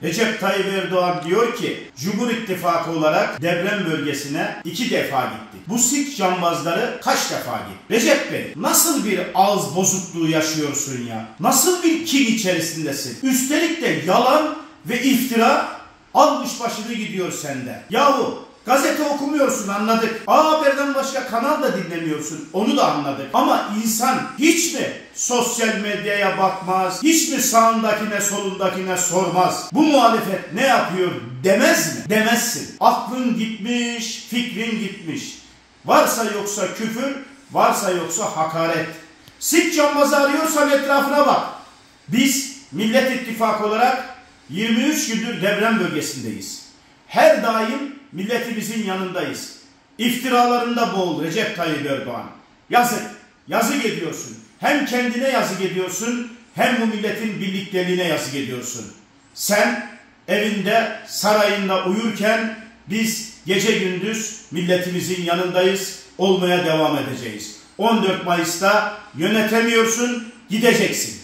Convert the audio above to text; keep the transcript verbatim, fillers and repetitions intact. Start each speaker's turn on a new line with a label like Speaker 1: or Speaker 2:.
Speaker 1: Recep Tayyip Erdoğan diyor ki Cumhur İttifakı olarak deprem bölgesine iki defa gitti. Bu Sik cambazları kaç defa gitti? Recep Bey, nasıl bir ağız bozukluğu yaşıyorsun ya? Nasıl bir kin içerisindesin? Üstelik de yalan ve iftira almış başını gidiyor sende. Yahu gazete okumuyorsun, anladık. A Haber'den başka kanal da dinlemiyorsun, onu da anladık. Ama insan hiç mi sosyal medyaya bakmaz, hiç mi sağındakine solundakine sormaz? Bu muhalefet ne yapıyor demez mi? Demezsin. Aklın gitmiş, fikrin gitmiş. Varsa yoksa küfür, varsa yoksa hakaret. Sik cambazı arıyorsan etrafına bak. Biz Millet İttifakı olarak yirmi üç gündür deprem bölgesindeyiz. Her daim milletimizin yanındayız. İftiralarında boğul Recep Tayyip Erdoğan. Yazık, yazık ediyorsun. Hem kendine yazık ediyorsun, hem bu milletin birlikteliğine yazık ediyorsun. Sen evinde, sarayında uyurken biz gece gündüz milletimizin yanındayız, olmaya devam edeceğiz. on dört Mayıs'ta yönetemiyorsun, gideceksin.